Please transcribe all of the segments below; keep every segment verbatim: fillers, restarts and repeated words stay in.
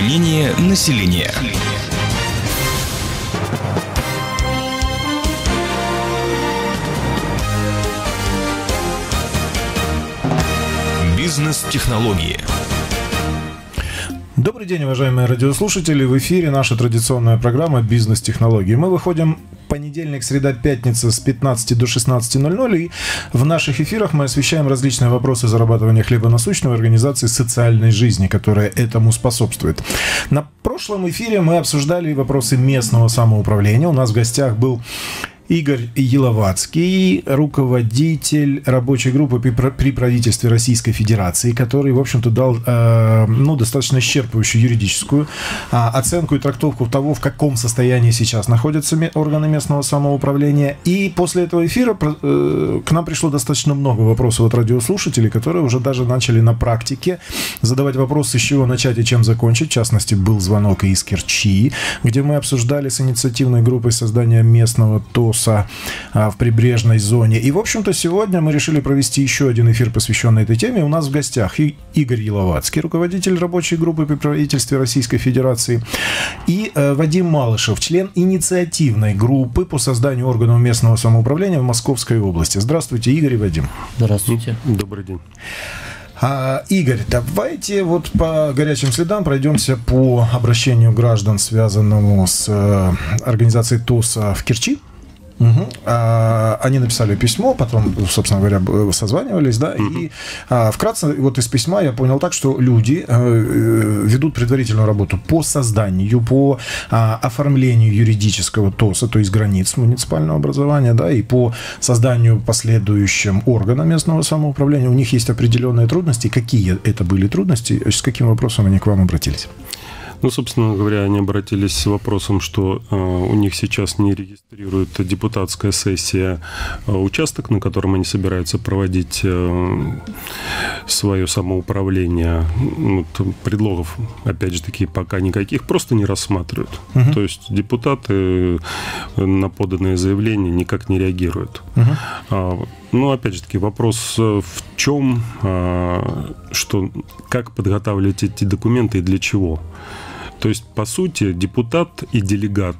Мнение населения. Бизнес-технологии. Добрый день, уважаемые радиослушатели. В эфире наша традиционная программа «Бизнес-технологии». Мы выходим понедельник, среда, пятница с пятнадцати до шестнадцати ноль-ноль. И в наших эфирах мы освещаем различные вопросы зарабатывания хлеба насущного, организации социальной жизни, которая этому способствует. На прошлом эфире мы обсуждали вопросы местного самоуправления. У нас в гостях был Игорь Еловацкий, руководитель рабочей группы при правительстве Российской Федерации, который, в общем-то, дал э, ну, достаточно исчерпывающую юридическую э, оценку и трактовку того, в каком состоянии сейчас находятся органы местного самоуправления. И после этого эфира э, к нам пришло достаточно много вопросов от радиослушателей, которые уже даже начали на практике задавать вопросы, с чего начать и чем закончить. В частности, был звонок из Керчи, где мы обсуждали с инициативной группой создания местного ТОС в прибрежной зоне. И, в общем-то, сегодня мы решили провести еще один эфир, посвященный этой теме. У нас в гостях и Игорь Еловацкий, руководитель рабочей группы при правительстве Российской Федерации, и э, Вадим Малышев, член инициативной группы по созданию органов местного самоуправления в Московской области. Здравствуйте, Игорь и Вадим. Здравствуйте. Добрый день. А, Игорь, давайте вот по горячим следам пройдемся по обращению граждан, связанному с э, организацией ТОСа в Керчи. Угу. А, они написали письмо, потом, собственно говоря, созванивались, да, угу. и а, вкратце вот из письма я понял так, что люди а, ведут предварительную работу по созданию, по а, оформлению юридического ТОСа, то есть границ муниципального образования, да, и по созданию последующим органа местного самоуправления. У них есть определенные трудности. Какие это были трудности? С каким вопросом они к вам обратились? Ну, собственно говоря, они обратились с вопросом, что э, у них сейчас не регистрирует депутатская сессия э, участок, на котором они собираются проводить э, свое самоуправление. Вот, предлогов, опять же таки, пока никаких, просто не рассматривают. Uh-huh. То есть депутаты на поданные заявления никак не реагируют. Uh-huh. А, ну, опять же таки, вопрос в чем, а, что, как подготавливать эти документы и для чего. То есть, по сути, депутат и делегат,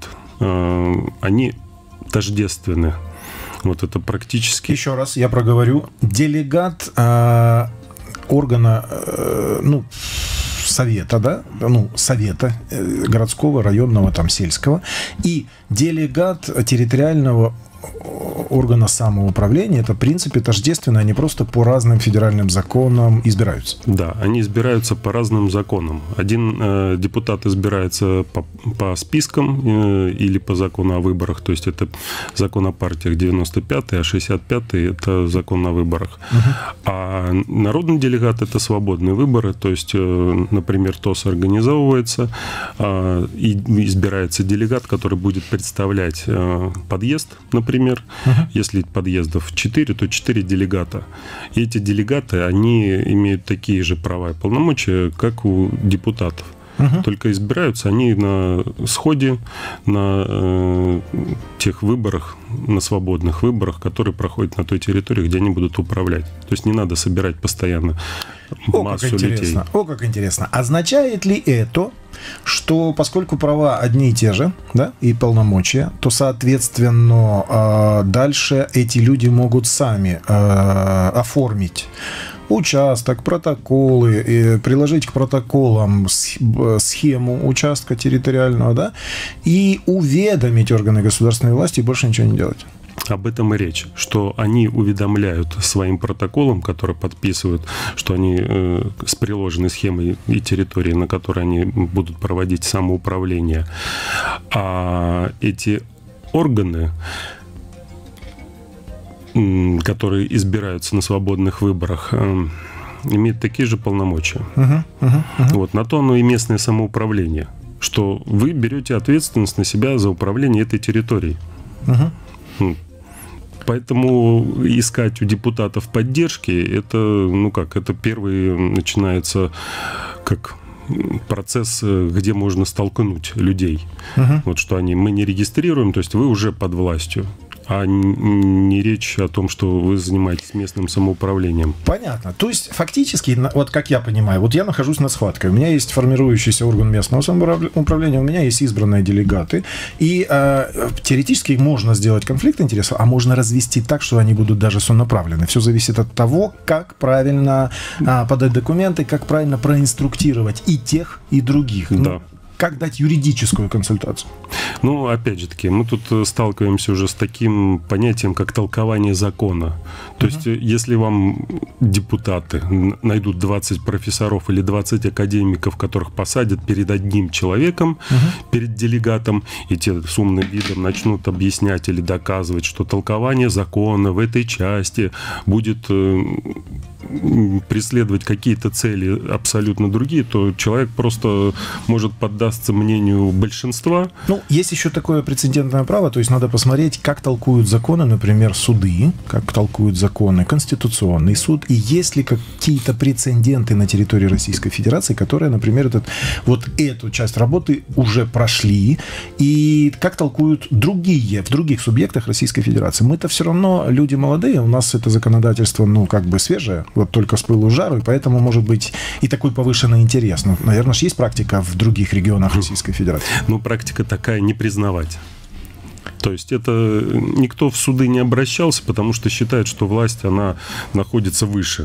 э, они тождественны. Вот это практически... Еще раз я проговорю. Делегат э, органа, э, ну, совета, да, ну, совета э, городского, районного, там, сельского, и делегат территориального органа самоуправления, это, в принципе, тождественно, они просто по разным федеральным законам избираются. Да, они избираются по разным законам. Один э, депутат избирается по, по спискам э, или по закону о выборах, то есть это закон о партиях девяносто пятый, а шестьдесят пятый – это закон о выборах. Угу. А народный делегат – это свободные выборы, то есть, э, например, ТОС организовывается, э, и избирается делегат, который будет представлять э, подъезд, например, Например, uh-huh. если подъездов четыре, то четыре делегата. И эти делегаты, они имеют такие же права и полномочия, как у депутатов. Uh-huh. Только избираются они на сходе, на э, тех выборах, на свободных выборах, которые проходят на той территории, где они будут управлять. То есть не надо собирать постоянно О, массу как людей. О, как интересно. Означает ли это, что поскольку права одни и те же, да, и полномочия, то, соответственно, дальше эти люди могут сами оформить участок, протоколы, приложить к протоколам схему участка территориального, да, и уведомить органы государственной власти и больше ничего не делать? Об этом и речь, что они уведомляют своим протоколом, который подписывают, что они э, с приложенной схемой и территории, на которой они будут проводить самоуправление. А эти органы, которые избираются на свободных выборах, э, имеют такие же полномочия. Uh-huh, uh-huh, uh-huh. Вот, на то оно и местное самоуправление, что вы берете ответственность на себя за управление этой территорией. Uh-huh. Поэтому искать у депутатов поддержки, это, ну как, это первый начинается как процесс, где можно столкнуть людей. Uh-huh. Вот что они, мы не регистрируем, то есть вы уже под властью. а не речь о том, что вы занимаетесь местным самоуправлением. Понятно. То есть, фактически, вот как я понимаю, вот я нахожусь на схватке, у меня есть формирующийся орган местного самоуправления, у меня есть избранные делегаты, и э, теоретически можно сделать конфликт интересов, а можно развести так, что они будут даже сонаправлены. Все зависит от того, как правильно э, подать документы, как правильно проинструктировать и тех, и других. Да. Ну, как дать юридическую консультацию? Ну, опять же таки, мы тут сталкиваемся уже с таким понятием, как толкование закона. То uh-huh. есть, если вам депутаты найдут двадцать профессоров или двадцать академиков, которых посадят перед одним человеком, uh-huh. перед делегатом, и те с умным видом начнут объяснять или доказывать, что толкование закона в этой части будет преследовать какие-то цели абсолютно другие, то человек просто может поддаться мнению большинства. Ну, есть еще такое прецедентное право, то есть надо посмотреть, как толкуют законы, например, суды, как толкуют законы Конституционный суд, и есть ли какие-то прецеденты на территории Российской Федерации, которые, например, этот, вот эту часть работы уже прошли, и как толкуют другие, в других субъектах Российской Федерации. Мы-то все равно люди молодые, у нас это законодательство, ну, как бы свежее, вот только с пылу жару, и поэтому может быть и такой повышенный интерес. Ну, наверное, же есть практика в других регионах Российской Федерации. Ну, практика такая — не признавать. То есть это никто в суды не обращался, потому что считает, что власть, она находится выше.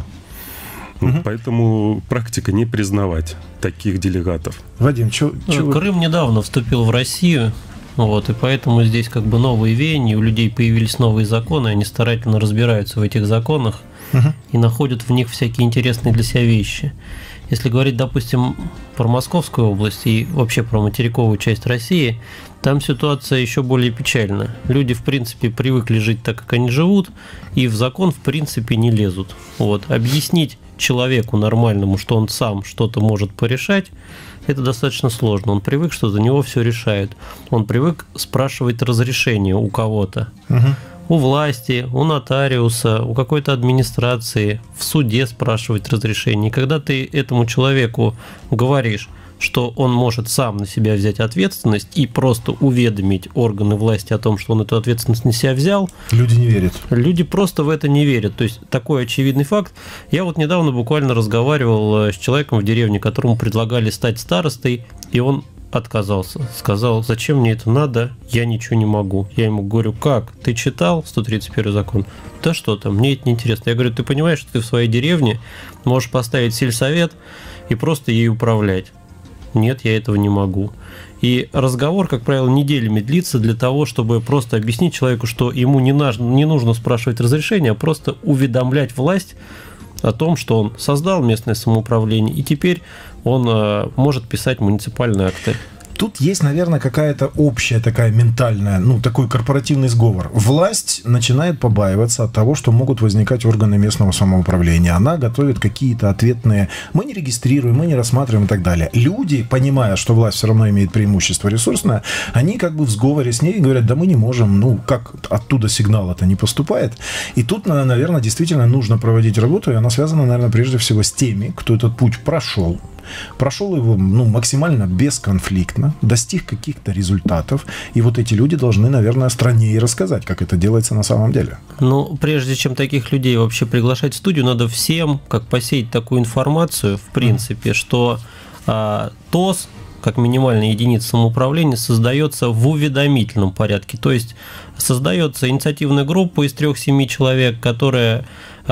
Угу. Поэтому практика не признавать таких делегатов. Вадим, что... Крым недавно вступил в Россию. Вот, и поэтому здесь как бы новые веяния, у людей появились новые законы, они старательно разбираются в этих законах uh-huh. и находят в них всякие интересные для себя вещи. Если говорить, допустим, про Московскую область и вообще про материковую часть России, там ситуация еще более печальна. Люди, в принципе, привыкли жить так, как они живут, и в закон, в принципе, не лезут. Вот. Объяснить человеку нормальному, что он сам что-то может порешать, это достаточно сложно. Он привык, что за него все решают. Он привык спрашивать разрешение у кого-то. Угу. У власти, у нотариуса, у какой-то администрации, в суде спрашивать разрешение. И когда ты этому человеку говоришь, что он может сам на себя взять ответственность и просто уведомить органы власти о том, что он эту ответственность на себя взял. Люди не верят. Люди просто в это не верят. То есть такой очевидный факт. Я вот недавно буквально разговаривал с человеком в деревне, которому предлагали стать старостой, и он отказался. Сказал: зачем мне это надо, я ничего не могу. Я ему говорю: как? Ты читал сто тридцать первый закон? Да что там, мне это не интересно. Я говорю: ты понимаешь, что ты в своей деревне можешь поставить сельсовет и просто ей управлять? Нет, я этого не могу. И разговор, как правило, неделями длится для того, чтобы просто объяснить человеку, что ему не, на, не нужно спрашивать разрешения, а просто уведомлять власть о том, что он создал местное самоуправление, и теперь он э, может писать муниципальные акты. Тут есть, наверное, какая-то общая такая ментальная, ну, такой корпоративный сговор. Власть начинает побаиваться от того, что могут возникать органы местного самоуправления. Она готовит какие-то ответные... Мы не регистрируем, мы не рассматриваем и так далее. Люди, понимая, что власть все равно имеет преимущество ресурсное, они как бы в сговоре с ней говорят: да мы не можем, ну, как оттуда сигнал-то не поступает. И тут, наверное, действительно нужно проводить работу, и она связана, наверное, прежде всего с теми, кто этот путь прошел. Прошел его, ну, максимально бесконфликтно, достиг каких-то результатов, и вот эти люди должны, наверное, стране и рассказать, как это делается на самом деле. Ну, прежде чем таких людей вообще приглашать в студию, надо всем как посеять такую информацию, в принципе, mm-hmm. что а, ТОС, как минимальная единица самоуправления, создается в уведомительном порядке. То есть создается инициативная группа из трех-семи человек, которая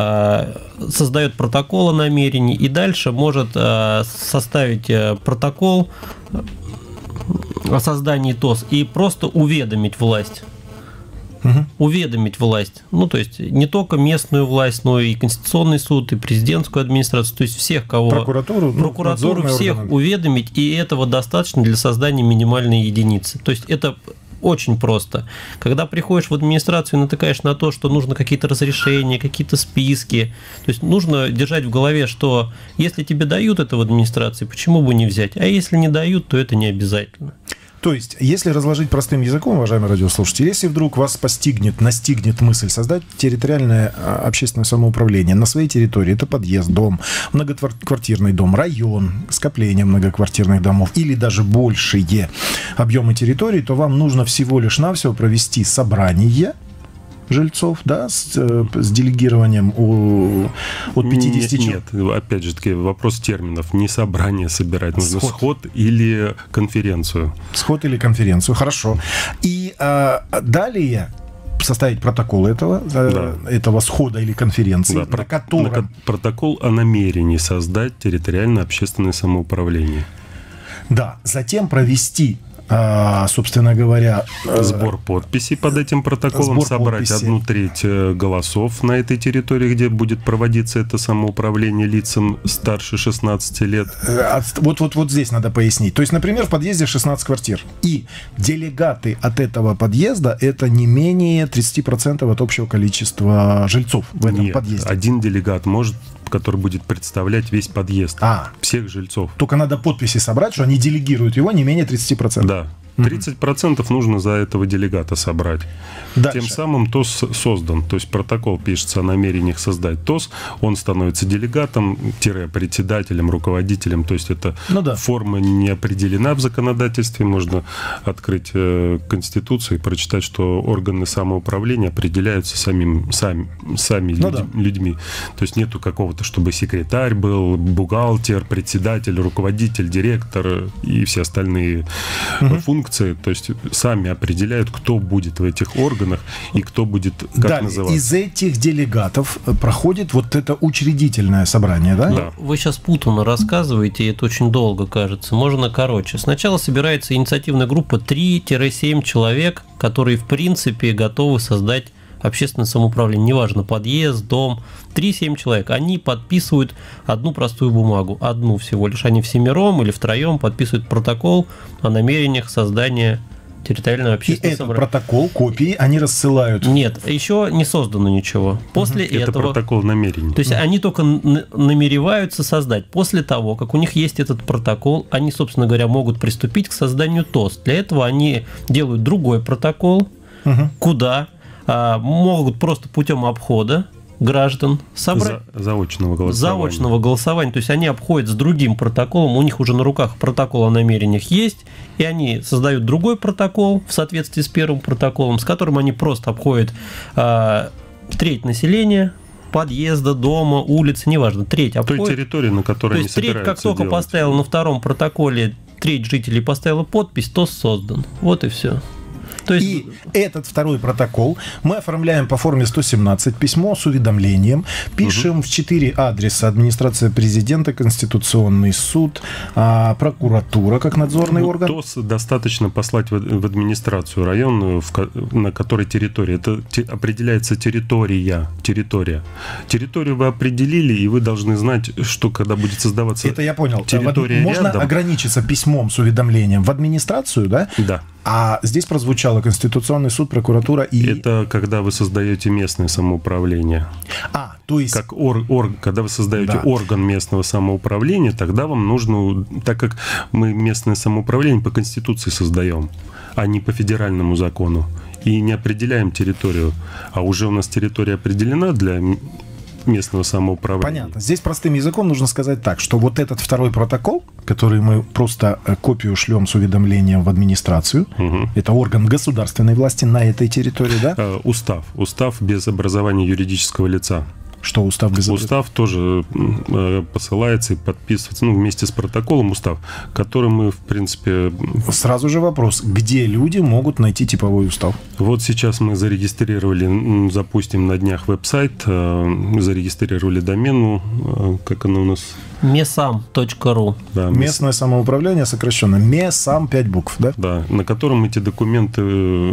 э, создает протокол о намерении и дальше может э, составить э, протокол о создании ТОС и просто уведомить власть. Угу. Уведомить власть. Ну, то есть не только местную власть, но и Конституционный суд, и президентскую администрацию, то есть всех, кого... Прокуратуру, прокуратуру ну, всех органы. Уведомить, и этого достаточно для создания минимальной единицы. То есть это очень просто. Когда приходишь в администрацию и натыкаешь на то, что нужно какие-то разрешения, какие-то списки, то есть нужно держать в голове, что если тебе дают это в администрации, почему бы не взять? А если не дают, то это не обязательно. То есть, если разложить простым языком, уважаемые радиослушатели, если вдруг вас постигнет, настигнет мысль создать территориальное общественное самоуправление на своей территории, это подъезд, дом, многоквартирный дом, район, скопление многоквартирных домов или даже большие объемы территории, то вам нужно всего лишь навсего провести собрание жильцов, да, с, с делегированием у, от пятидесяти нет, человек? Нет, опять же таки, вопрос терминов. Не собрание собирать, нужно сход, сход или конференцию. Сход или конференцию, хорошо. И а, далее составить протокол этого, да. этого схода или конференции, да, на про, котором... на, протокол о намерении создать территориальное общественное самоуправление. Да, затем провести, собственно говоря... Сбор подписей под этим протоколом, собрать подписи. Одну треть голосов на этой территории, где будет проводиться это самоуправление лицам старше шестнадцати лет. Вот, вот, вот здесь надо пояснить. То есть, например, в подъезде шестнадцать квартир. И делегаты от этого подъезда – это не менее тридцать процентов от общего количества жильцов в этом Нет, подъезде. Один делегат может, который будет представлять весь подъезд, а, всех жильцов. Только надо подписи собрать, что они делегируют его не менее тридцати процентов. Да. тридцать процентов нужно за этого делегата собрать. Дальше. Тем самым ТОС создан. То есть протокол пишется о намерениях создать ТОС, он становится делегатом, председателем, руководителем. То есть эта ну да. форма не определена в законодательстве. Можно открыть э, Конституцию и прочитать, что органы самоуправления определяются самим, сами, сами ну людь, да. людьми. То есть нету какого-то, чтобы секретарь был, бухгалтер, председатель, руководитель, директор и все остальные угу. функции. То есть сами определяют, кто будет в этих органах и кто будет как Далее, называться. Из этих делегатов проходит вот это учредительное собрание, да? Да. Вы сейчас путанно рассказываете, и это очень долго кажется. Можно короче. Сначала собирается инициативная группа три-семь человек, которые в принципе готовы создать общественное самоуправление, неважно, подъезд, дом, три-семь человек, они подписывают одну простую бумагу, одну всего лишь, они всемиром или втроем подписывают протокол о намерениях создания территориального общественного и собрания. этот протокол, копии они рассылают? Нет, еще не создано ничего. После угу. этого... Это протокол намерений. То есть угу. они только намереваются создать. После того, как у них есть этот протокол, они, собственно говоря, могут приступить к созданию ТОС. Для этого они делают другой протокол, угу. куда а, могут просто путем обхода граждан собрать За, заочного голосования. заочного голосования. То есть они обходят с другим протоколом, у них уже на руках протокол о намерениях есть, и они создают другой протокол в соответствии с первым протоколом, с которым они просто обходят э, треть населения, подъезда, дома, улицы, неважно, треть обходит. Той территории, на которой они собираются. То есть треть, как только делать. поставил на втором протоколе, треть жителей поставила подпись, ТОС создан. Вот и все. То есть... И этот второй протокол мы оформляем по форме сто семнадцать, письмо с уведомлением, пишем угу. в четыре адреса: администрация президента, Конституционный суд, а, прокуратура как надзорный орган. ТОС достаточно послать в, в администрацию районную, в, на которой территория. Это те, определяется территория, территория. Территорию вы определили, и вы должны знать, что когда будет создаваться это я понял. территория Можно рядом. ограничиться письмом с уведомлением в администрацию, да? Да. А здесь прозвучало Конституционный суд, прокуратура и... Это когда вы создаете местное самоуправление. А, то есть... Как ор, ор, когда вы создаете да. орган местного самоуправления, тогда вам нужно, так как мы местное самоуправление по Конституции создаем, а не по федеральному закону, и не определяем территорию, а уже у нас территория определена для... местного самоуправления. Понятно. Здесь простым языком нужно сказать так, что вот этот второй протокол, который мы просто копию шлем с уведомлением в администрацию, угу. это орган государственной власти на этой территории, да? Устав. Устав без образования юридического лица. Что устав без Устав тоже э, посылается и подписывается, ну, вместе с протоколом устав, который мы, в принципе... Сразу же вопрос, где люди могут найти типовой устав? Вот сейчас мы зарегистрировали, запустим на днях веб-сайт, э, зарегистрировали домен, э, как оно у нас... месам точка ру. Да, местное самоуправление сокращенно. МЕСАМ, пять букв, да? Да, на котором эти документы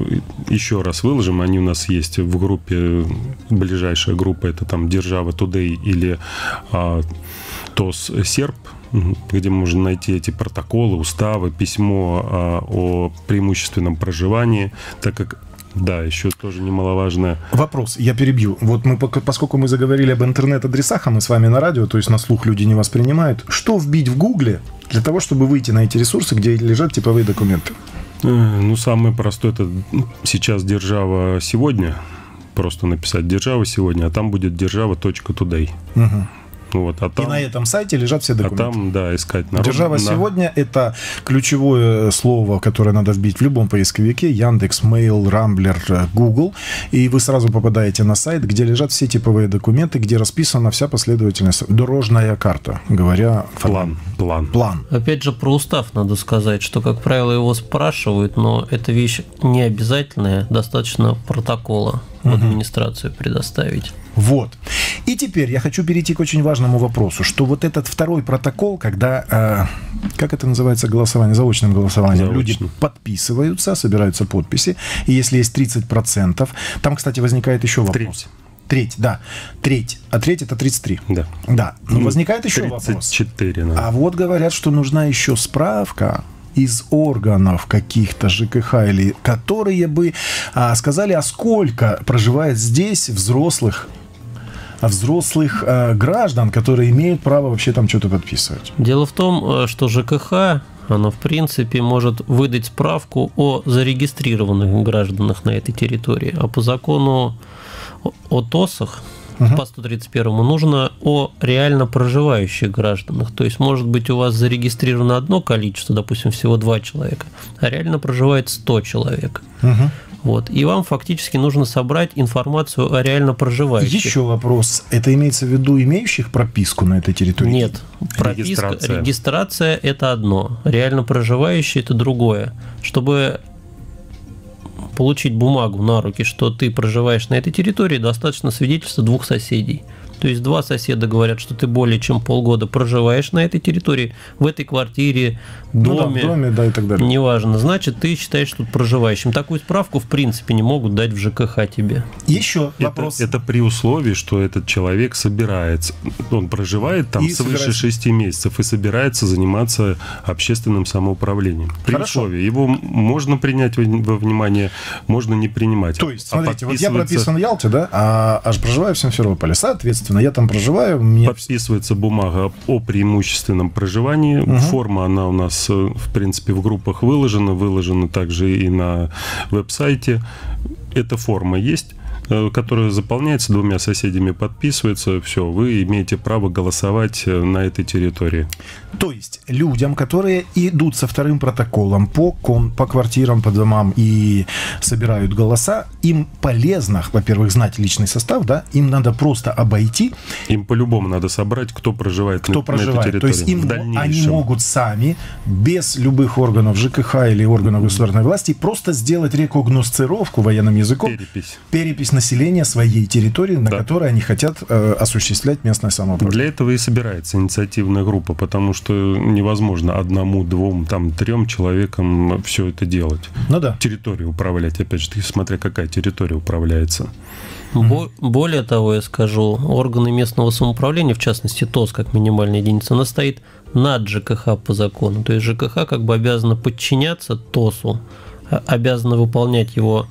еще раз выложим. Они у нас есть в группе, ближайшая группа, это там Держава Today или а, ТОС Серп, где можно найти эти протоколы, уставы, письмо а, о преимущественном проживании, так как да, еще тоже немаловажное. Вопрос, я перебью. Вот мы, поскольку мы заговорили об интернет-адресах, а мы с вами на радио, то есть на слух люди не воспринимают, что вбить в Гугле для того, чтобы выйти на эти ресурсы, где лежат типовые документы? Ну, самое простое, это сейчас Держава сегодня. Просто написать Держава сегодня, а там будет держава точка тудей. Угу. Вот, а там, и на этом сайте лежат все документы. А там, да, искать народ. Держава на... сегодня — это ключевое слово, которое надо вбить в любом поисковике: Яндекс, Mail, Рамблер, Google, и вы сразу попадаете на сайт, где лежат все типовые документы, где расписана вся последовательность, дорожная карта, говоря план, план. План. Опять же, про устав надо сказать, что, как правило, его спрашивают, но эта вещь не обязательная, достаточно протокола в администрацию предоставить. Вот. И теперь я хочу перейти к очень важному вопросу, что вот этот второй протокол, когда, э, как это называется, голосование, заочным голосованием, Заочно. люди подписываются, собираются подписи, и если есть тридцать процентов, там, кстати, возникает еще вопрос. Треть. Треть, да, треть, а треть это тридцать три. Да. Да, но возникает еще вопрос. тридцать четыре, да. А вот говорят, что нужна еще справка из органов каких-то ЖКХ, или которые бы а, сказали, а сколько проживает здесь взрослых, взрослых а, граждан, которые имеют право вообще там что-то подписывать. Дело в том, что ЖКХ, оно в принципе может выдать справку о зарегистрированных гражданах на этой территории, а по закону о ТОСах, Uh-huh. по сто тридцать первому нужно о реально проживающих гражданах. То есть, может быть, у вас зарегистрировано одно количество, допустим, всего два человека, а реально проживает сто человек. Uh-huh. Вот. И вам фактически нужно собрать информацию о реально проживающих. Еще вопрос. Это имеется в виду имеющих прописку на этой территории? Нет. Прописка, регистрация. регистрация – это одно. Реально проживающие – это другое. Чтобы получить бумагу на руки, что ты проживаешь на этой территории, достаточно свидетельства двух соседей. То есть два соседа говорят, что ты более чем полгода проживаешь на этой территории, в этой квартире, доме, ну, да, в доме, да, и так далее. Неважно. Значит, ты считаешь тут проживающим. Такую справку, в принципе, не могут дать в ЖКХ тебе. Еще вопрос. Это, это при условии, что этот человек собирается, он проживает там и свыше собирается... шести месяцев и собирается заниматься общественным самоуправлением. При Хорошо. условии. Его можно принять во внимание, можно не принимать. То есть, а смотрите, вот я прописан в Ялте, да, а аж проживаю в Симферополе. Соответственно, я там проживаю. Мне... Подписывается бумага о преимущественном проживании. Угу. Форма, она у нас, в принципе, в группах выложена, выложена также и на веб-сайте. Эта форма есть, которая заполняется, двумя соседями подписывается, все, вы имеете право голосовать на этой территории. То есть людям, которые идут со вторым протоколом по, ком, по квартирам, по домам и собирают голоса, им полезно, во-первых, знать личный состав, да, им надо просто обойти. Им по-любому надо собрать, кто проживает, кто на, проживает. на этой территории. То есть им, они могут сами, без любых органов ЖКХ или органов государственной власти, просто сделать рекогносцировку военным языком. Перепись. Перепись населения своей территории, на да. которой они хотят э, осуществлять местное самоуправление. Для этого и собирается инициативная группа, потому что невозможно одному, двум, там, трем человекам все это делать. Ну да. Территорию управлять, опять же, смотря какая территория управляется. Бо- более того, я скажу, органы местного самоуправления, в частности ТОС как минимальная единица, она стоит над ЖКХ по закону. То есть ЖКХ как бы обязана подчиняться ТОСу, обязана выполнять его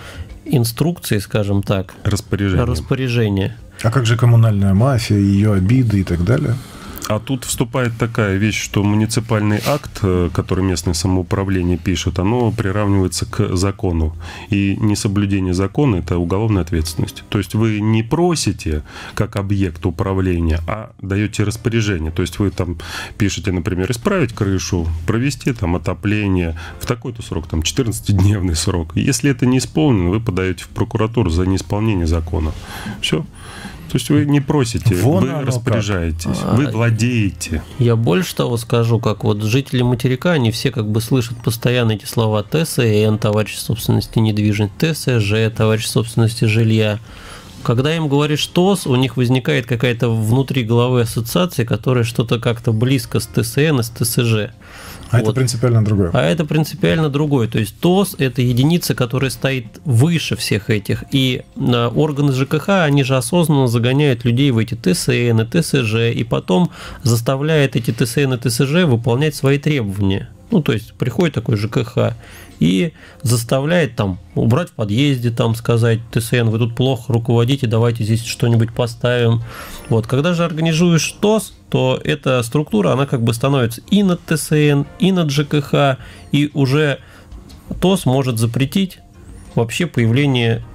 инструкции, скажем так, распоряжение. распоряжение. А как же коммунальная мафия, ее обиды и так далее? А тут вступает такая вещь, что муниципальный акт, который местное самоуправление пишет, оно приравнивается к закону. И несоблюдение закона – это уголовная ответственность. То есть вы не просите как объект управления, а даете распоряжение. То есть вы там пишете, например, исправить крышу, провести там отопление в такой-то срок, там четырнадцатидневный срок. Если это не исполнено, вы подаете в прокуратуру за неисполнение закона. Все. То есть вы не просите, Вон вы распоряжаетесь, как. вы владеете. Я больше того скажу, как вот жители материка, они все как бы слышат постоянно эти слова ТСН, товарищество собственности недвижимости, ТСЖ, товарищество собственности жилья. Когда им говоришь ТОС, у них возникает какая-то внутри головы ассоциация, которая что-то как-то близко с ТСН и с ТСЖ. А вот. это принципиально другое. А это принципиально другое. То есть ТОС – это единица, которая стоит выше всех этих. И органы ЖКХ, они же осознанно загоняют людей в эти ТСН и ТСЖ, и потом заставляют эти ТСН и ТСЖ выполнять свои требования. Ну, то есть приходит такой ЖКХ и заставляет там убрать в подъезде, там сказать: ТСН, вы тут плохо руководите, давайте здесь что-нибудь поставим. Вот. Когда же организуешь ТОС, то эта структура, она как бы становится и над ТСН, и над ЖКХ, и уже ТОС может запретить вообще появление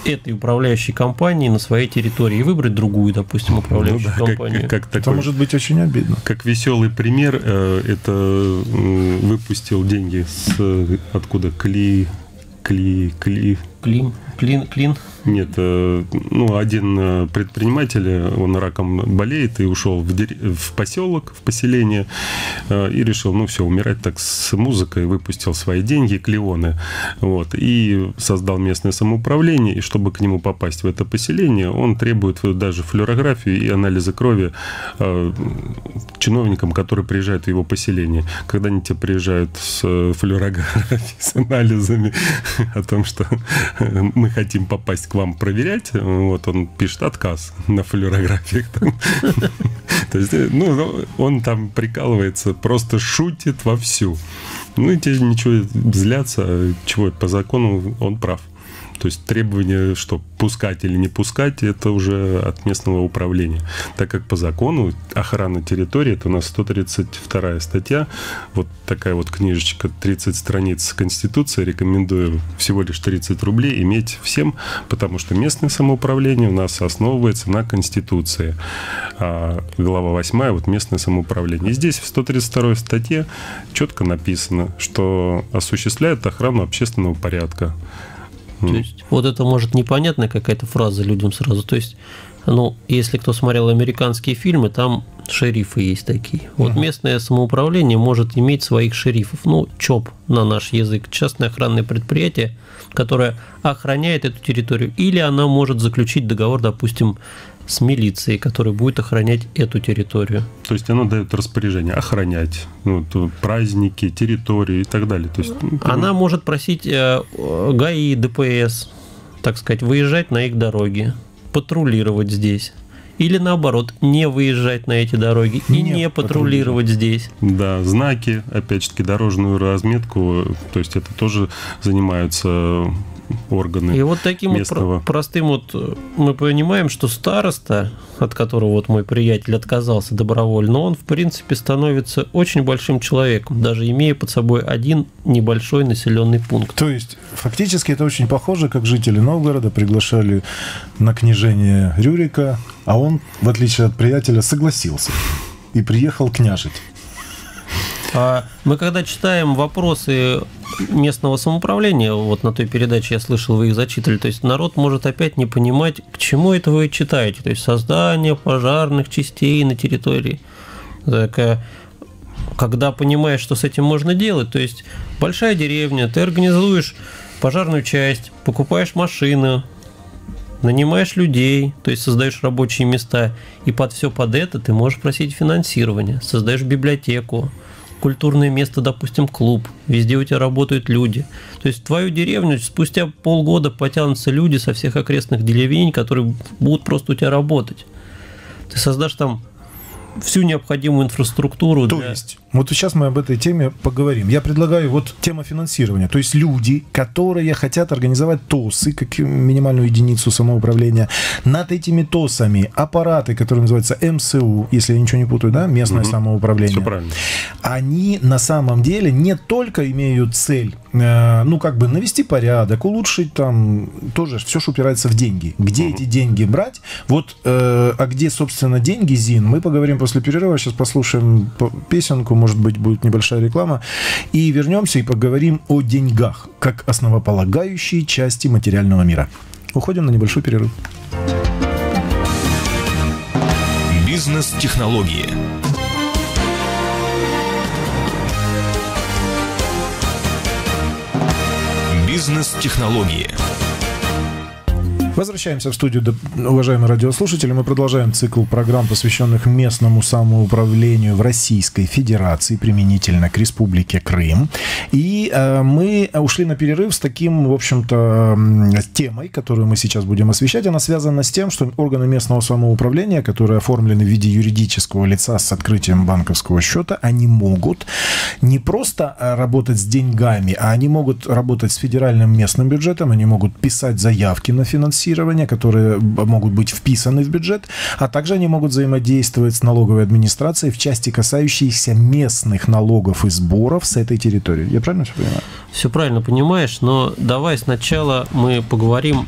этой управляющей компании на своей территории и выбрать другую, допустим, управляющую ну, да, компанию. Как, как такой, это может быть очень обидно. Как веселый пример, это выпустил деньги с откуда? Кли, кли, кли. Клин, клин, клин. Нет, ну, один предприниматель, он раком болеет и ушел в, дерев... в поселок, в поселение, и решил, ну, все, умирать так с музыкой, выпустил свои деньги, клеоны, вот, и создал местное самоуправление, и чтобы к нему попасть в это поселение, он требует даже флюорографию и анализы крови чиновникам, которые приезжают в его поселение. Когда они тебе приезжают с флюорографией, с анализами о том, что мы хотим попасть к вам проверять, вот он пишет отказ на флюорографиях. То есть, ну, он там прикалывается, просто шутит вовсю. Ну, и тебе ничего зляться, чего по закону он прав. То есть требование, что пускать или не пускать, это уже от местного управления. Так как по закону охрана территории, это у нас сто тридцать вторая статья, вот такая вот книжечка, тридцать страниц Конституции, рекомендую всего лишь тридцать рублей иметь всем, потому что местное самоуправление у нас основывается на Конституции. А глава восьмая, вот местное самоуправление. И здесь в сто тридцать второй статье четко написано, что осуществляет охрану общественного порядка. То есть, вот это может непонятная какая-то фраза людям сразу. То есть, ну, если кто смотрел американские фильмы, там шерифы есть такие. Вот uh-huh. местное самоуправление может иметь своих шерифов. Ну, ЧОП на наш язык, частное охранное предприятие, которое охраняет эту территорию. Или она может заключить договор, допустим, с милицией, которая будет охранять эту территорию. То есть она дает распоряжение охранять ну, праздники, территории и так далее. То есть, ну, она ну... может просить э, ГАИ, ДПС, так сказать, выезжать на их дороги, патрулировать здесь. Или наоборот, не выезжать на эти дороги и не, не патрулировать здесь. Да, знаки, опять же таки, дорожную разметку, то есть это тоже занимаются органы. И вот таким местного... вот простым вот мы понимаем, что староста, от которого вот мой приятель отказался добровольно, он в принципе становится очень большим человеком, даже имея под собой один небольшой населенный пункт. То есть фактически это очень похоже, как жители Новгорода приглашали на княжение Рюрика, а он, в отличие от приятеля, согласился и приехал княжить. Мы когда читаем вопросы местного самоуправления, вот на той передаче я слышал, вы их зачитали, то есть народ может опять не понимать, к чему это вы читаете, то есть создание пожарных частей на территории. Так, когда понимаешь, что с этим можно делать, то есть большая деревня, ты организуешь пожарную часть, покупаешь машину, нанимаешь людей, то есть создаешь рабочие места, и под все под это ты можешь просить финансирование, создаешь библиотеку, культурное место, допустим, клуб, везде у тебя работают люди. То есть в твою деревню спустя полгода потянутся люди со всех окрестных деревень, которые будут просто у тебя работать. Ты создашь там всю необходимую инфраструктуру. То для... есть, вот сейчас мы об этой теме поговорим. Я предлагаю вот тема финансирования. То есть люди, которые хотят организовать ТОСы, как минимальную единицу самоуправления, над этими ТОСами аппараты, которые называются эм эс у, если я ничего не путаю, да, местное угу. самоуправление. Все правильно. Они на самом деле не только имеют цель, э, ну, как бы навести порядок, улучшить там, тоже все, что упирается в деньги. Где угу. эти деньги брать? Вот, э, а где, собственно, деньги, Зин, мы поговорим после перерыва. Сейчас послушаем песенку, может быть, будет небольшая реклама. И вернемся и поговорим о деньгах, как основополагающей части материального мира. Уходим на небольшой перерыв. Бизнес-технологии. Бизнес-технологии. Возвращаемся в студию, уважаемые радиослушатели. Мы продолжаем цикл программ, посвященных местному самоуправлению в Российской Федерации, применительно к Республике Крым. И э, мы ушли на перерыв с таким, в общем-то, темой, которую мы сейчас будем освещать. Она связана с тем, что органы местного самоуправления, которые оформлены в виде юридического лица с открытием банковского счета, они могут не просто работать с деньгами, а они могут работать с федеральным местным бюджетом, они могут писать заявки на финансирование, которые могут быть вписаны в бюджет, а также они могут взаимодействовать с налоговой администрацией в части, касающейся местных налогов и сборов с этой территории. Я правильно все понимаю? Все правильно понимаешь, но давай сначала мы поговорим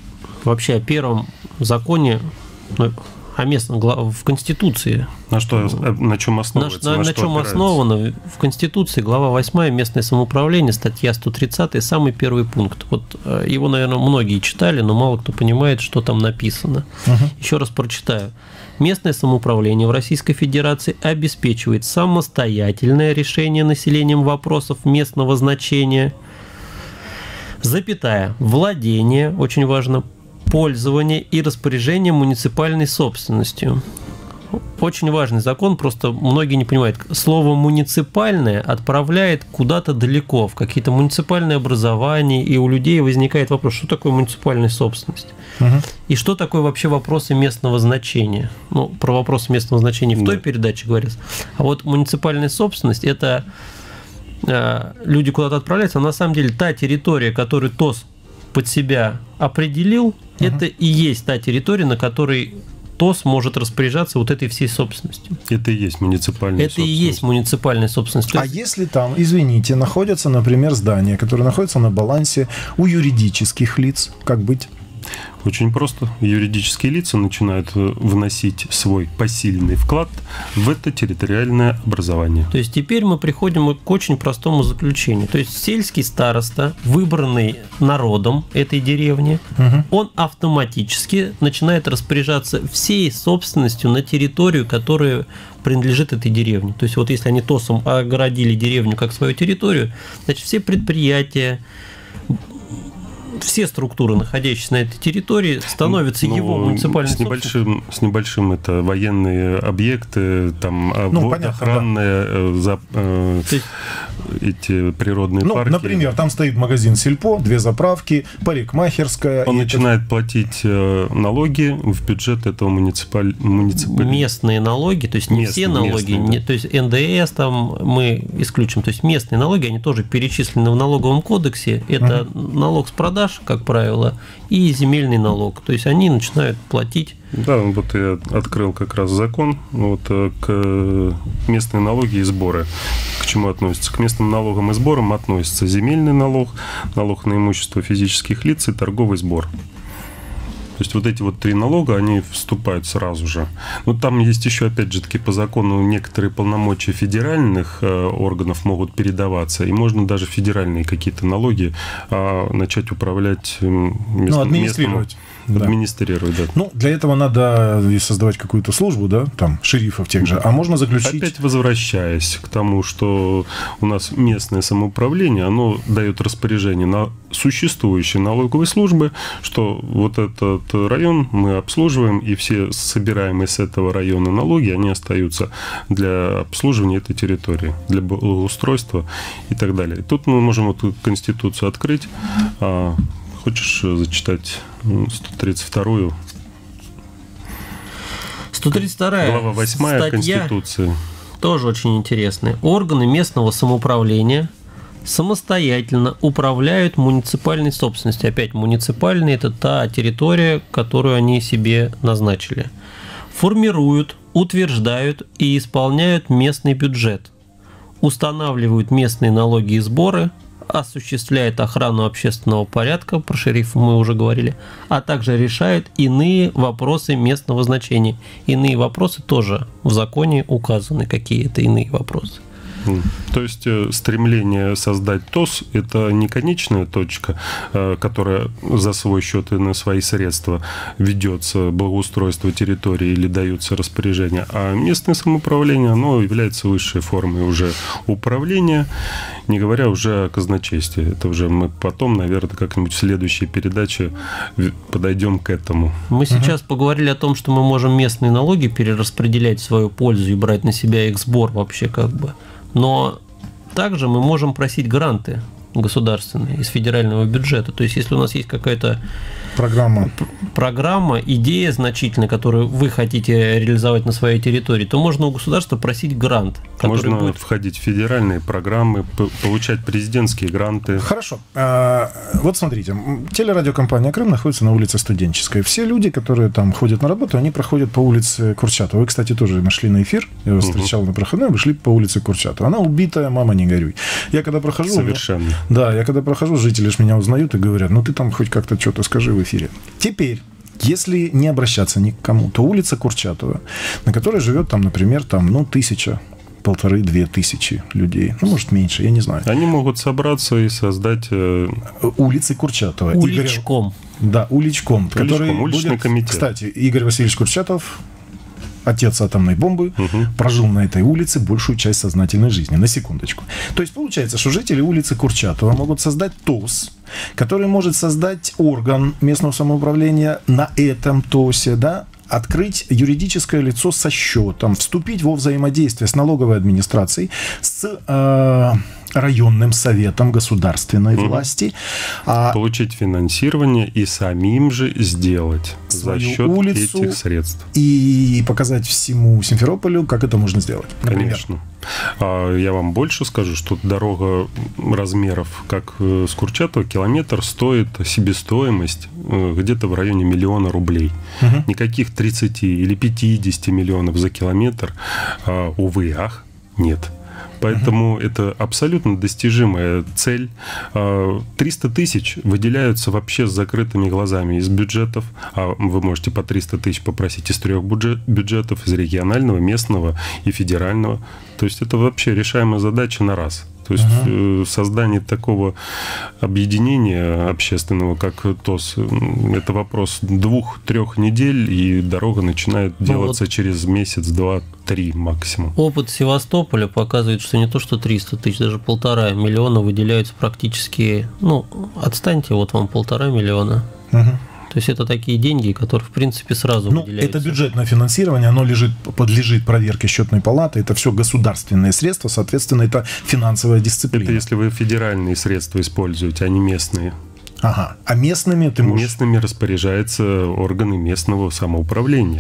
вообще о первом законе, ну, о местном, в Конституции. На что, на чем основывается? На, на, на чем основано? В Конституции, глава восьмая, местное самоуправление, статья сто тридцать, самый первый пункт. Вот его, наверное, многие читали, но мало кто понимает, что там написано. Угу. Еще раз прочитаю. Местное самоуправление в Российской Федерации обеспечивает самостоятельное решение населением вопросов местного значения, запятая, владение, очень важно, пользование и распоряжение муниципальной собственностью. Очень важный закон, просто многие не понимают. Слово «муниципальное» отправляет куда-то далеко, в какие-то муниципальные образования, и у людей возникает вопрос, что такое муниципальная собственность? Угу. И что такое вообще вопросы местного значения? Ну, про вопросы местного значения в той да. передаче говорится. А вот муниципальная собственность – это э, люди куда-то отправляются, а на самом деле та территория, которую ТОС под себя определил, uh-huh. это и есть та территория, на которой ТОС может распоряжаться вот этой всей собственностью. Это и есть муниципальная это собственность. Это и есть муниципальная собственность. А есть... если там, извините, находятся, например, здания, которые находятся на балансе у юридических лиц, как быть? Очень просто. Юридические лица начинают вносить свой посильный вклад в это территориальное образование. То есть теперь мы приходим к очень простому заключению. То есть сельский староста, выбранный народом этой деревни, угу. он автоматически начинает распоряжаться всей собственностью на территорию, которая принадлежит этой деревне. То есть вот если они ТОСом огородили деревню как свою территорию, значит все предприятия, все структуры, находящиеся на этой территории, становятся ну, его муниципальной с небольшим, с небольшим это военные объекты, там ну, охранные, да. за, э, есть, эти природные ну, парки. Например, там стоит магазин Сельпо, две заправки, парикмахерская. Он начинает это... платить налоги в бюджет этого муниципаль... муниципаль... Местные налоги, то есть не местные, все налоги, местные, не, да. то есть эн дэ эс там мы исключим, то есть местные налоги, они тоже перечислены в налоговом кодексе, это угу. налог с продаж, как правило, и земельный налог. То есть они начинают платить. Да, вот я открыл как раз закон вот, к местные налоги и сборы. К чему относятся? К местным налогам и сборам относятся земельный налог, налог на имущество физических лиц и торговый сбор. То есть вот эти вот три налога, они вступают сразу же. Но там есть еще, опять же таки, по закону некоторые полномочия федеральных э, органов могут передаваться, и можно даже федеральные какие-то налоги э, начать управлять местным, ну, администрировать. Местным, да. Администрировать, да. Ну, для этого надо создавать какую-то службу, да, там, шерифов тех же, а можно заключить... Опять возвращаясь к тому, что у нас местное самоуправление, оно дает распоряжение на существующие налоговые службы, что вот этот район мы обслуживаем, и все собираемые с этого района налоги, они остаются для обслуживания этой территории, для благоустройства и так далее. И тут мы можем вот Конституцию открыть. Хочешь зачитать сто тридцать вторую? сто тридцать вторая глава восьмая Конституции. Тоже очень интересная. Органы местного самоуправления самостоятельно управляют муниципальной собственностью. Опять муниципальная – это та территория, которую они себе назначили. Формируют, утверждают и исполняют местный бюджет. Устанавливают местные налоги и сборы, осуществляет охрану общественного порядка, про шерифа мы уже говорили, а также решает иные вопросы местного значения. Иные вопросы тоже в законе указаны, какие это иные вопросы. То есть стремление создать ТОС – это не конечная точка, которая за свой счет и на свои средства ведется благоустройство территории или даются распоряжения, а местное самоуправление, оно является высшей формой уже управления, не говоря уже о казначействе. Это уже мы потом, наверное, как-нибудь в следующей передаче подойдем к этому. Мы сейчас угу. поговорили о том, что мы можем местные налоги перераспределять в свою пользу и брать на себя их сбор вообще как бы. Но также мы можем просить гранты государственные из федерального бюджета. То есть, если у нас есть какая-то программа, программа, идея значительная, которую вы хотите реализовать на своей территории, то можно у государства просить грант. Можно будет... входить в федеральные программы, получать президентские гранты. Хорошо. А, вот смотрите, телерадиокомпания «Крым» находится на улице Студенческой. Все люди, которые там ходят на работу, они проходят по улице Курчатова. Вы, кстати, тоже нашли на эфир. Я вас угу. встречал на проходной, вы шли по улице Курчатова. Она убитая, мама, не горюй. Я когда прохожу... Совершенно. Меня, да, я когда прохожу, жители ж меня узнают и говорят, ну ты там хоть как-то что-то скажи в эфире. Теперь... Если не обращаться ни к кому, то улица Курчатова, на которой живет там, например, там, ну, тысяча, полторы, две тысячи людей. Ну, может, меньше, я не знаю. Они могут собраться и создать... Э... Улицы Курчатова. Уличком. Игорь... Да, уличком. Уличком, который уличный будет... комитет. Кстати, Игорь Васильевич Курчатов, отец атомной бомбы, угу. прожил на этой улице большую часть сознательной жизни. На секундочку. То есть, получается, что жители улицы Курчатова могут создать ТОС, который может создать орган местного самоуправления на этом ТОСе, да, открыть юридическое лицо со счетом, вступить во взаимодействие с налоговой администрацией, с э, районным советом государственной угу. власти. Получить финансирование и самим же сделать за счет улицу этих средств. И показать всему Симферополю, как это можно сделать. Например. Конечно. Я вам больше скажу, что дорога размеров, как с Курчатова, километр стоит себестоимость где-то в районе миллиона рублей. Угу. Никаких тридцати или пятидесяти миллионов за километр, увы, ах, нет. Поэтому uh-huh. это абсолютно достижимая цель. триста тысяч выделяются вообще с закрытыми глазами из бюджетов. А вы можете по триста тысяч попросить из трех бюджетов, из регионального, местного и федерального. То есть это вообще решаемая задача на раз. То есть uh-huh. создание такого объединения общественного, как ТОС, это вопрос двух-трех недель, и дорога начинает ну делаться вот через месяц, два, три максимум. Опыт Севастополя показывает, что не то что триста тысяч, даже полтора миллиона выделяются практически... Ну, отстаньте, вот вам полтора миллиона. Uh-huh. То есть это такие деньги, которые, в принципе, сразу ну, выделяются. Это бюджетное финансирование, оно лежит, подлежит проверке счетной палаты, это все государственные средства, соответственно, это финансовая дисциплина. Это если вы федеральные средства используете, а не местные. Ага, а местными ты можешь... Местными распоряжаются органы местного самоуправления.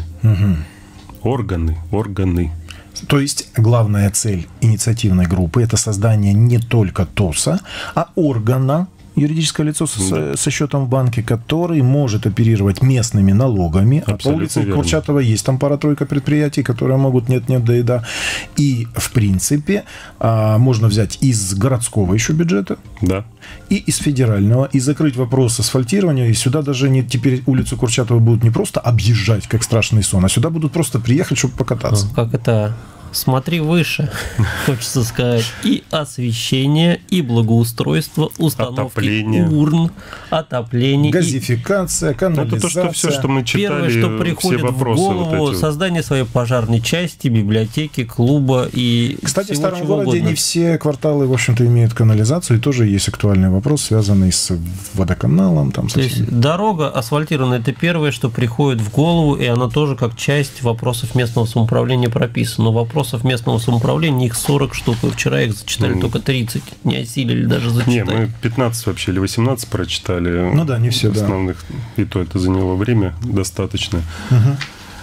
Угу. Органы, органы. То есть главная цель инициативной группы – это создание не только ТОСа, а органа, юридическое лицо со, да. со счетом в банке, который может оперировать местными налогами. Абсолютно а по улице верно. Курчатова есть там пара-тройка предприятий, которые могут нет-нет, да и да. И, в принципе, можно взять из городского еще бюджета, да. и из федерального, и закрыть вопрос асфальтирования. И сюда даже не, теперь улицу Курчатова будут не просто объезжать, как страшный сон, а сюда будут просто приехать, чтобы покататься. Как это... Смотри выше, хочется сказать, и освещение, и благоустройство, установки отопление. урн, отопление, газификация, канализация. Это то, что все, что мы читали, первое, что приходит в голову, вот создание своей пожарной части, библиотеки, клуба и Кстати, всего, в старом чего городе угодно. Не все кварталы, в общем-то, имеют канализацию, и тоже есть актуальный вопрос, связанный с водоканалом. Там, то есть дорога асфальтированная – это первое, что приходит в голову, и она тоже как часть вопросов местного самоуправления прописана. Но вопрос местного самоуправления, их сорок штук, и вчера их зачитали mm. только тридцать, не осилили даже зачитать. Не, мы пятнадцать вообще или восемнадцать прочитали. Ну да, не все, основных, да. И то это заняло время достаточно. Uh-huh.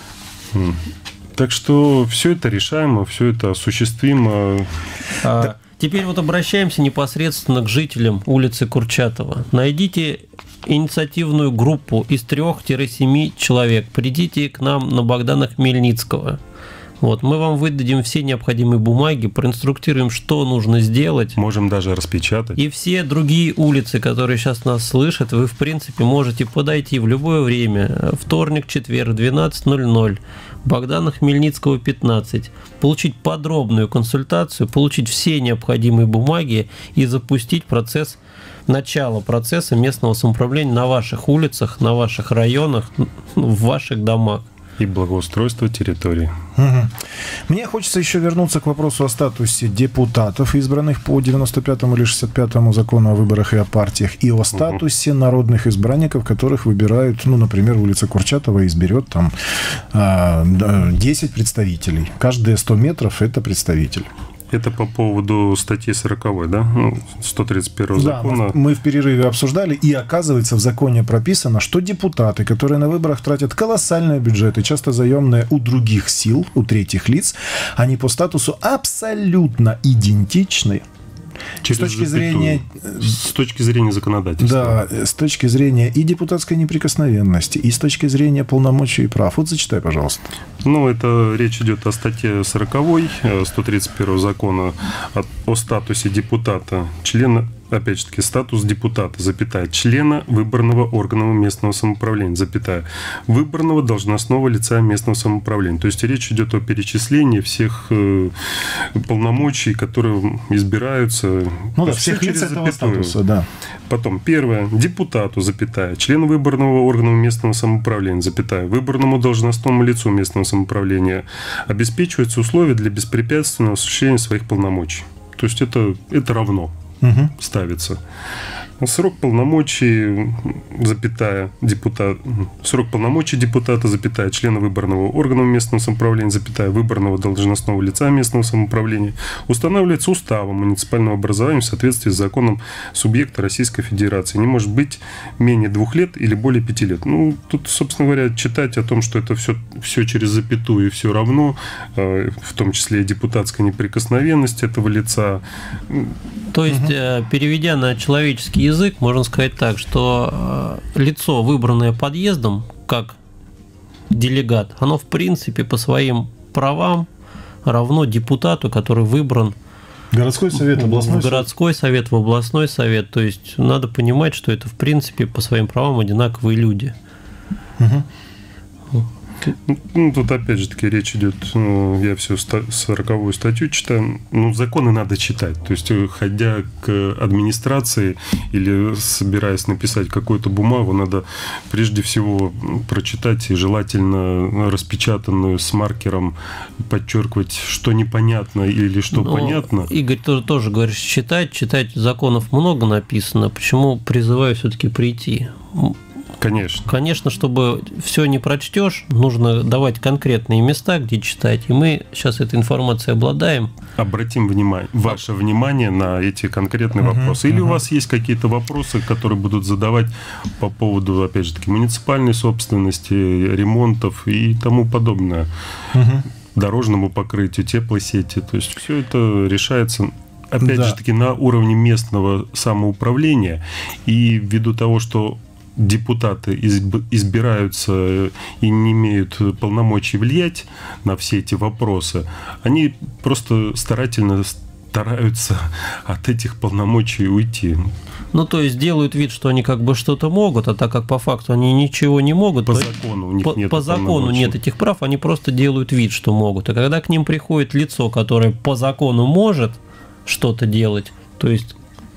Mm. Так что все это решаемо, все это осуществимо. А, да. Теперь вот обращаемся непосредственно к жителям улицы Курчатова. Найдите инициативную группу из трех-семи человек. Придите к нам на Богдана Хмельницкого. Вот, мы вам выдадим все необходимые бумаги, проинструктируем, что нужно сделать. Можем даже распечатать. И все другие улицы, которые сейчас нас слышат, вы, в принципе, можете подойти в любое время. Вторник, четверг, двенадцать ноль ноль, Богдана Хмельницкого, пятнадцать. Получить подробную консультацию, получить все необходимые бумаги и запустить процесс, начало процесса местного самоуправления на ваших улицах, на ваших районах, в ваших домах. И благоустройство территории. Угу. Мне хочется еще вернуться к вопросу о статусе депутатов, избранных по девяносто пятому или шестьдесят пятому закону о выборах и о партиях, и о статусе угу. народных избранников, которых выбирают, ну, например, улица Курчатова изберет там десять представителей. Каждые сто метров это представитель. Это по поводу статьи сороковой, да? Ну, сто тридцать первого да, закона. Мы, мы в перерыве обсуждали, и оказывается, в законе прописано, что депутаты, которые на выборах тратят колоссальные бюджеты, часто заемные у других сил, у третьих лиц, они по статусу абсолютно идентичны. Через с точки запятую. зрения... С точки зрения законодательства. Да, с точки зрения и депутатской неприкосновенности, и с точки зрения полномочий и прав. Вот зачитай, пожалуйста. Ну, это речь идет о статье сороковой, сто тридцать первого закона о, о статусе депутата, члена, опять же таки, статус депутата, запятая, члена выборного органа местного самоуправления, запятая, выборного должностного лица местного самоуправления. То есть речь идет о перечислении всех э, полномочий, которые избираются. Ну да, всех лиц этого статуса, да. Потом, первое, депутату, запятая, члену выборного органа местного самоуправления, запятая, выборному должностному лицу местного самоуправления обеспечиваются условия для беспрепятственного осуществления своих полномочий. То есть это, это равно. Угу. Ставится. Срок полномочий, запятая, депутат, срок полномочий депутата, запятая, члена выборного органа местного самоуправления, запятая, выборного должностного лица местного самоуправления устанавливается уставом муниципального образования в соответствии с законом субъекта Российской Федерации. Не может быть менее двух лет или более пяти лет. Ну, тут, собственно говоря, читать о том, что это все, все через запятую и все равно, в том числе и депутатская неприкосновенность этого лица. То есть, угу. переведя на человеческий язык, можно сказать так, что лицо, выбранное подъездом, как делегат, оно, в принципе, по своим правам равно депутату, который выбран городской совет, областной в городской совет, в областной совет. То есть, надо понимать, что это, в принципе, по своим правам одинаковые люди. Угу. Ну, тут опять же таки речь идет, ну, я всю сороковую статью читаю, ну, законы надо читать, то есть, ходя к администрации или собираясь написать какую-то бумагу, надо прежде всего прочитать и желательно распечатанную с маркером подчеркивать, что непонятно или что Но понятно. Игорь тоже, тоже говорит, читать, читать законов много написано, почему призываю все-таки прийти? Конечно. Конечно, чтобы все не прочтешь, нужно давать конкретные места, где читать. И мы сейчас этой информацией обладаем. Обратим внимание, ваше внимание на эти конкретные uh-huh, вопросы. Или uh-huh. у вас есть какие-то вопросы, которые будут задавать по поводу, опять же таки, муниципальной собственности, ремонтов и тому подобное. Uh-huh. Дорожному покрытию, теплосети. То есть все это решается, опять да. же таки, на уровне местного самоуправления. И ввиду того, что депутаты избираются и не имеют полномочий влиять на все эти вопросы, они просто старательно стараются от этих полномочий уйти. Ну, то есть делают вид, что они как бы что-то могут, а так как по факту они ничего не могут, по то закону у них по, нет по закону нет этих прав, они просто делают вид, что могут. А когда к ним приходит лицо, которое по закону может что-то делать, то есть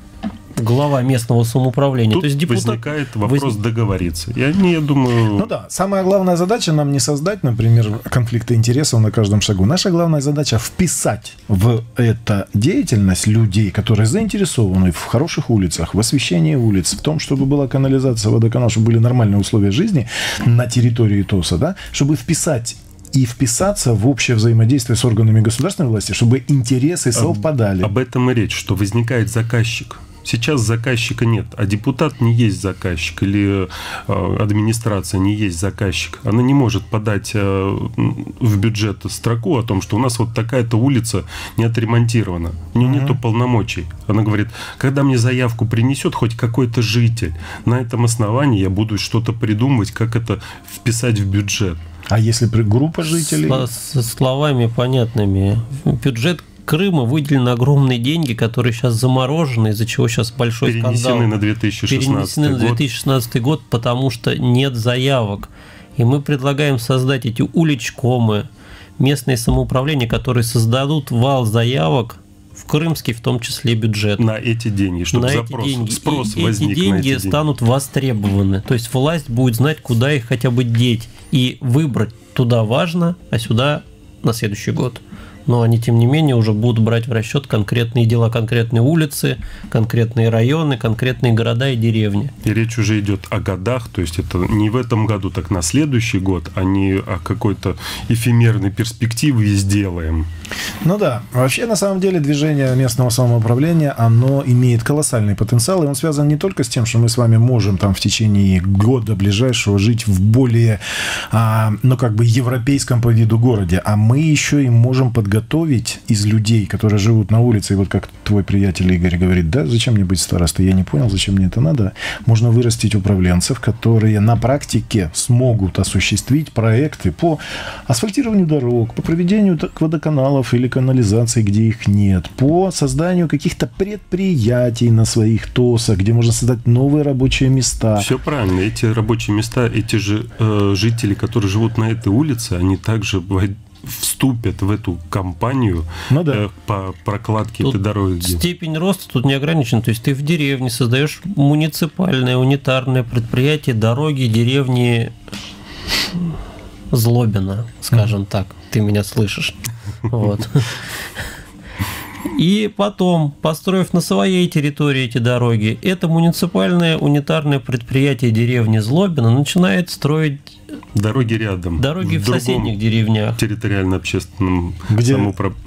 глава местного самоуправления. Тут То есть депутат... возникает вопрос Воз... договориться. Я, не, я думаю... Ну да, самая главная задача нам не создать, например, конфликты интересов на каждом шагу. Наша главная задача вписать в эту деятельность людей, которые заинтересованы в хороших улицах, в освещении улиц, в том, чтобы была канализация, водоканал, чтобы были нормальные условия жизни на территории ТОСа, да, чтобы вписать и вписаться в общее взаимодействие с органами государственной власти, чтобы интересы совпадали. Об, об этом и речь, что возникает заказчик. Сейчас заказчика нет, а депутат не есть заказчик, или э, администрация не есть заказчик. Она не может подать э, в бюджет строку о том, что у нас вот такая-то улица не отремонтирована. У нее uh-huh. нету полномочий. Она говорит, когда мне заявку принесет хоть какой-то житель, на этом основании я буду что-то придумывать, как это вписать в бюджет. А если группа жителей? Со словами понятными. Бюджет Крыма выделены огромные деньги, которые сейчас заморожены, из-за чего сейчас большой перенесены скандал. на две тысячи шестнадцатый Перенесены на две тысячи шестнадцатый год, потому что нет заявок. И мы предлагаем создать эти уличкомы, местные самоуправления, которые создадут вал заявок в крымский, в том числе, бюджет. На эти деньги, чтобы на запрос, эти деньги. спрос и возник эти деньги на эти деньги. станут востребованы. То есть власть будет знать, куда их хотя бы деть. И выбрать туда важно, а сюда на следующий год. но они, тем не менее, уже будут брать в расчет конкретные дела, конкретные улицы, конкретные районы, конкретные города и деревни. И речь уже идет о годах, то есть это не в этом году, так на следующий год, а не о какой-то эфемерной перспективе сделаем. Ну да, вообще на самом деле движение местного самоуправления, оно имеет колоссальный потенциал, и он связан не только с тем, что мы с вами можем там в течение года ближайшего жить в более, а, ну как бы европейском по виду городе, а мы еще и можем подготовить из людей, которые живут на улице, и вот как твой приятель Игорь говорит, да, зачем мне быть старостой, я не понял, зачем мне это надо, можно вырастить управленцев, которые на практике смогут осуществить проекты по асфальтированию дорог, по проведению водоканалов или канализации, где их нет, по созданию каких-то предприятий на своих ТОСах, где можно создать новые рабочие места. Все правильно. Эти рабочие места, эти же э, жители, которые живут на этой улице, они также вступят в эту кампанию, ну, да. э, по прокладке тут этой дороги. Степень роста тут не ограничена. То есть ты в деревне создаешь муниципальное, унитарное предприятие, дороги, деревни Злобина, скажем mm. так. Ты меня слышишь. Вот. И потом, построив на своей территории эти дороги, это муниципальное унитарное предприятие деревни Злобина начинает строить дороги рядом. Дороги в, в соседних деревнях. Территориально-общественном Где... самоуправлении.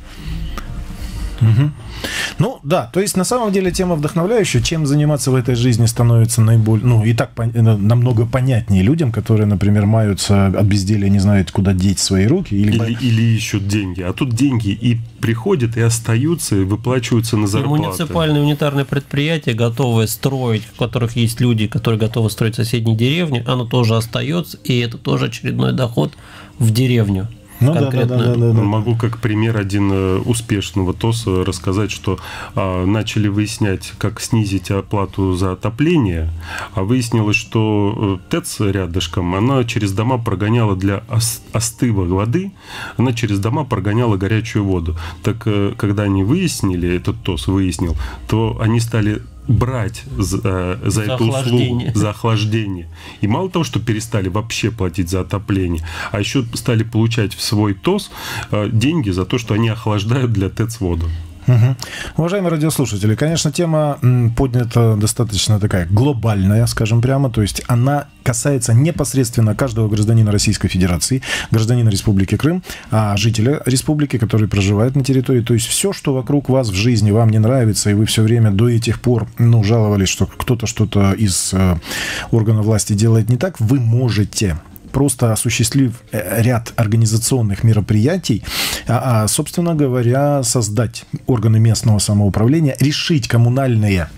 Угу. Ну, да, то есть, на самом деле, тема вдохновляющая. Чем заниматься в этой жизни становится наиболее, ну, и так пон... намного понятнее людям, которые, например, маются от безделия, не знают, куда деть свои руки. Или, или, или ищут деньги. А тут деньги и приходят, и остаются, и выплачиваются на зарплаты. И муниципальные унитарные предприятия, готовые строить, в которых есть люди, которые готовы строить соседние деревни, оно тоже остается, и это тоже очередной доход в деревню. Ну, да, да, да, да, да. Могу как пример один успешного ТОСа рассказать, что а, начали выяснять, как снизить оплату за отопление, а выяснилось, что ТЭЦ рядышком, она через дома прогоняла для остыва воды, она через дома прогоняла горячую воду. Так когда они выяснили, этот ТОС выяснил, то они стали брать за, за, за эту услугу, за охлаждение. И мало того, что перестали вообще платить за отопление, а еще стали получать в свой ТОС деньги за то, что они охлаждают для ТЭЦ воду. Угу. Уважаемые радиослушатели, конечно, тема поднята достаточно такая глобальная, скажем прямо, то есть она касается непосредственно каждого гражданина Российской Федерации, гражданина Республики Крым, а жителя республики, который проживает на территории. То есть все, что вокруг вас в жизни вам не нравится, и вы все время до этих пор ну, жаловались, что кто-то что-то из э, органов власти делает не так, вы можете, просто осуществив ряд организационных мероприятий, а, собственно говоря, создать органы местного самоуправления, решить коммунальные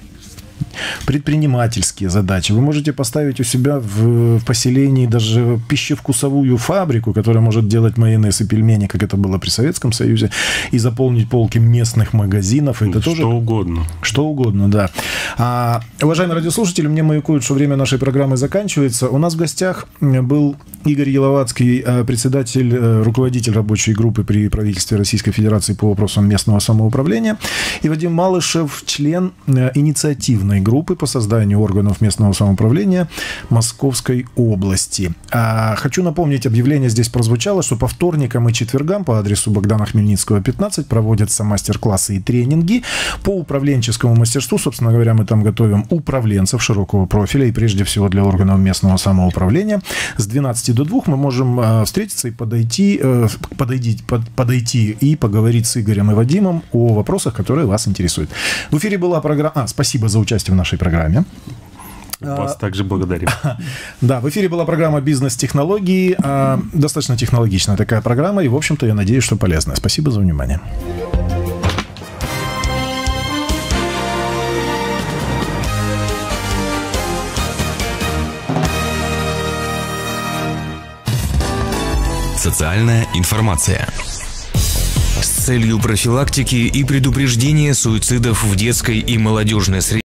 предпринимательские задачи. Вы можете поставить у себя в, в поселении даже пищевкусовую фабрику, которая может делать майонез и пельмени, как это было при Советском Союзе, и заполнить полки местных магазинов. Это что тоже... угодно. Что угодно, да. А, уважаемые радиослушатели, мне маякуют, что время нашей программы заканчивается. У нас в гостях был Игорь Еловацкий, председатель, руководитель рабочей группы при правительстве Российской Федерации по вопросам местного самоуправления, и Вадим Малышев, член инициативной группы по созданию органов местного самоуправления Московской области. А, хочу напомнить, объявление здесь прозвучало, что по вторникам и четвергам по адресу Богдана Хмельницкого, пятнадцать проводятся мастер-классы и тренинги по управленческому мастерству. Собственно говоря, мы там готовим управленцев широкого профиля и прежде всего для органов местного самоуправления. С двенадцати до двух мы можем а, встретиться и подойти, а, подойти, под, подойти и поговорить с Игорем и Вадимом о вопросах, которые вас интересуют. В эфире была программа... А, спасибо за участие в нашей программе. Вас также благодарим. Да, в эфире была программа «Бизнес-технологии». Достаточно технологичная такая программа, и, в общем-то, я надеюсь, что полезная. Спасибо за внимание. Социальная информация. С целью профилактики и предупреждения суицидов в детской и молодежной среде